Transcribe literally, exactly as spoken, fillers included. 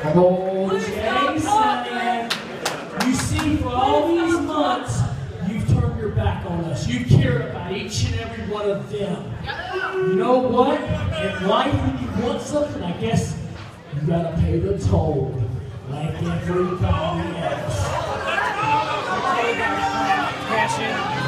Oh, Jason, you see, for all these months, you've turned your back on us. You cared about each and every one of them. You know what? In life, when you want something, I guess you gotta pay the toll, like everybody else. Cash in.